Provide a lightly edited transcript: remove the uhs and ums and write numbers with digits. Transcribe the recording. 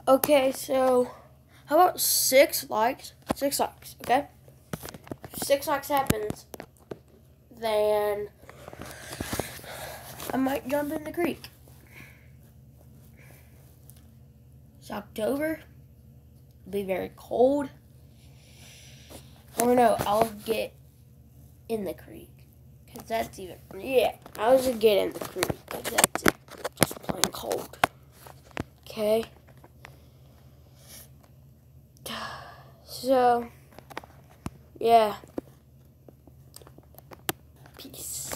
Okay, so how about 6 likes? 6 likes, okay? If 6 likes happens, then I might jump in the creek. It's October. It'll be very cold. Or no, I'll get in the creek. Because that's even... Yeah, I was gonna get in the creek. Because that's just plain cold. Okay? So, yeah. Peace.